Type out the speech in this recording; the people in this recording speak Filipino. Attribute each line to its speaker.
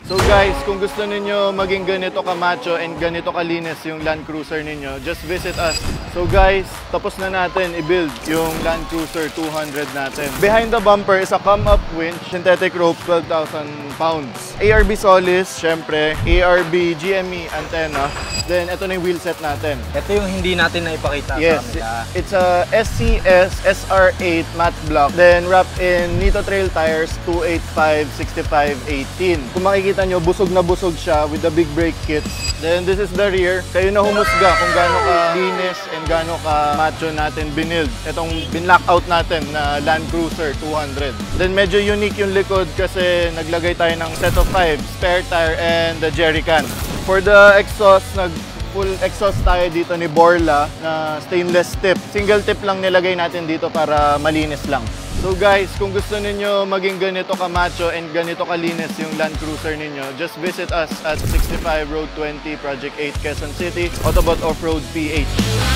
Speaker 1: So guys, kung gusto ninyo maging ganito ka-macho and ganito kalinis yung Land Cruiser ninyo, just visit us. So guys, tapos na natin i-build yung Land Cruiser 200 natin. Behind the bumper is a come-up winch, synthetic rope, 12,000 pounds. ARB Solis, syempre, ARB GME antenna. Then ito na yung wheelset natin.
Speaker 2: Ito yung hindi natin naipakita
Speaker 1: Yes,
Speaker 2: sa kanila.
Speaker 1: it's a SCS SR8 matte block. Then wrapped in Nitto Trail tires 285, 65, 18. Kung makikita nyo, busog na busog siya with the big brake kits. Then this is the rear. Kayo na humusga kung gaano ka linis and gaano ka macho natin binild. Itong binlockout natin na Land Cruiser 200. Then medyo unique yung likod kasi naglagay tayo ng set of 5, spare tire and the jerry can. For the exhaust, full exhaust tayo dito ni Borla na stainless tip. Single tip lang nilagay natin dito para malinis lang. So guys, kung gusto ninyo maging ganito ka-macho and ganito kalinis yung Land Cruiser ninyo, just visit us at 65 Road 20, Project 8, Quezon City, Autobot Off-Road PH.